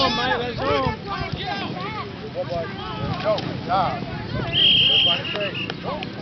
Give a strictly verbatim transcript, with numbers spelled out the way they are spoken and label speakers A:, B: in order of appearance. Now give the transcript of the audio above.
A: on, mate. That's on.
B: Go, good job. Everybody say.